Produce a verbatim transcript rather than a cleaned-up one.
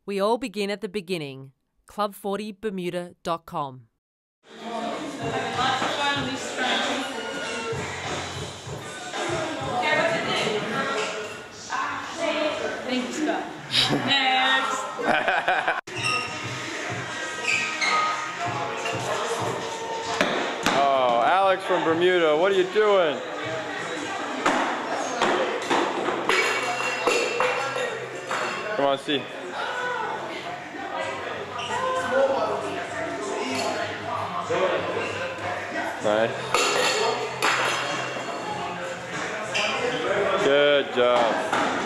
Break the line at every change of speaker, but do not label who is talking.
We all begin at the beginning. club forty bermuda dot com.
Thank you, Scott. Next.
Oh, Alex from Bermuda, what are you doing? Come on, see. Nice. Good job.